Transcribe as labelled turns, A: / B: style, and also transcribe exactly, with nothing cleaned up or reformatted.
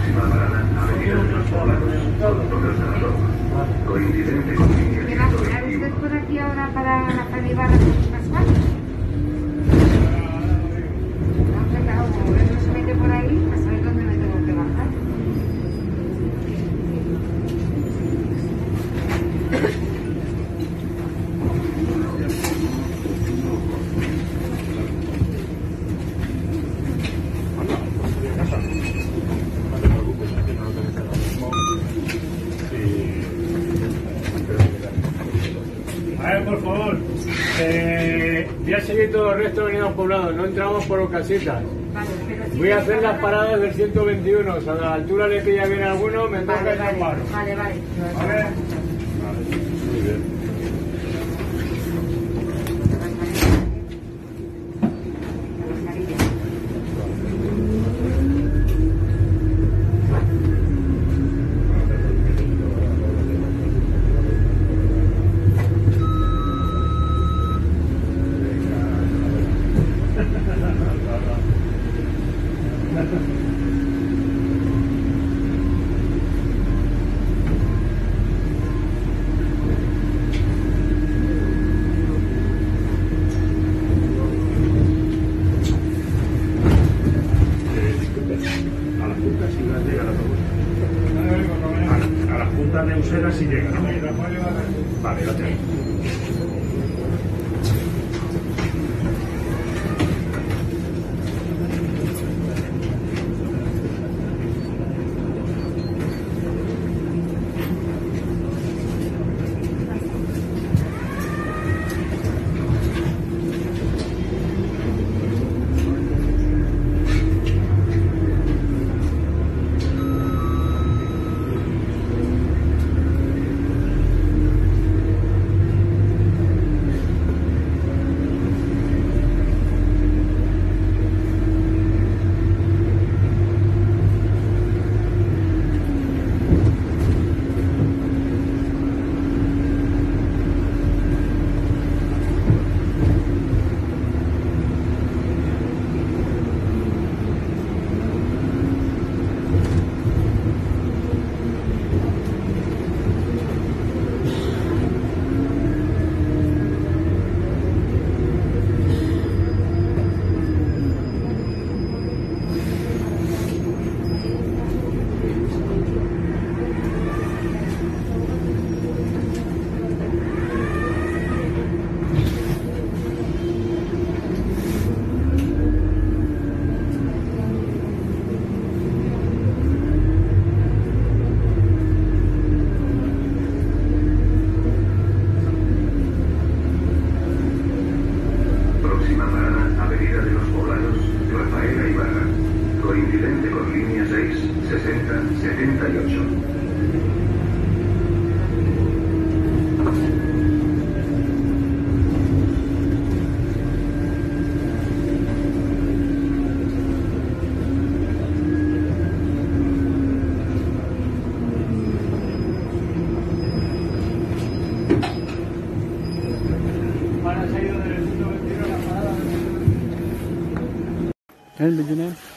A: Próxima parada, Avenida de los Poblados, Todos de la Roma. Coincidente con línea
B: ¿Qué va a
A: ciento
B: esperar
A: veintiuno.
B: usted por aquí ahora para la Fanibarra Pascual? No, que claro, como él no se mete por ahí, a saber dónde me tengo que bajar.
C: A ver, por favor, eh, voy a seguir todo el resto de Avenidas Poblados, no entramos por los casitas.
B: Vale, pero si
C: Voy a
B: te
C: hacer las
B: pasa-
C: paradas del ciento veintiuno, o sea, a la altura le pilla bien a alguno, me toca
B: Vale,
C: y no
B: vale,
C: paro.
B: vale, vale.
C: A ver. Muy bien.
A: A las puntas sí las llega la autobús. A, a las puntas de Usera sí llega, ¿no? Vale, lo tengo. Próxima parada, Avenida de los Poblados, Rafaela Ibarra. Coincidente con línea seis, sesenta, setenta y ocho.
C: ¿El veintiuno?